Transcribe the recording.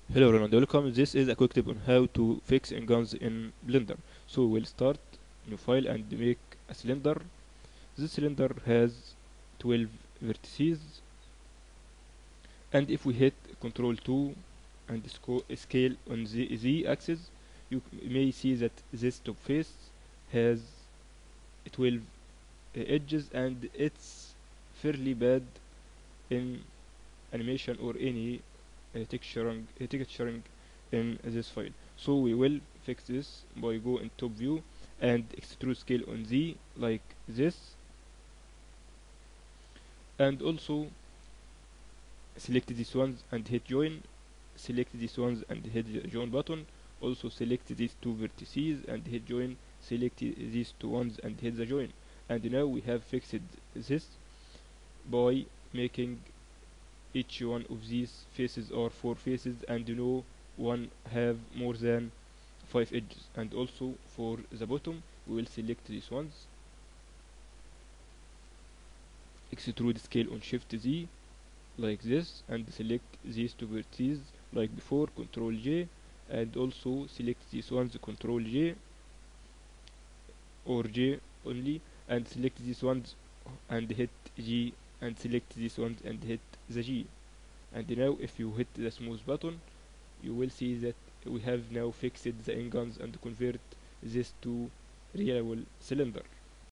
Hello everyone, welcome. This is a quick tip on how to fix n-gons in Blender. So we'll start new file and make a cylinder. This cylinder has 12 vertices, and if we hit Ctrl 2 and scale on the Z axis, you may see that this top face has 12 edges, and it's fairly bad in animation or any texturing in this file. So we will fix this by go in top view and extrude scale on Z like this, and also select these ones and hit join, select these ones and hit the join button, also select these two vertices and hit join, select these two ones and hit the join. And now we have fixed this by making each one of these faces are 4 faces, and no one have more than 5 edges. And also for the bottom we will select these ones, extrude scale on shift Z like this, and select these two vertices like before, Ctrl J, and also select these ones, Ctrl J or J only, and select these ones and hit G, and select these ones and hit the G. And now if you hit the smooth button, you will see that we have now fixed the n-gons and convert this to reliable cylinder.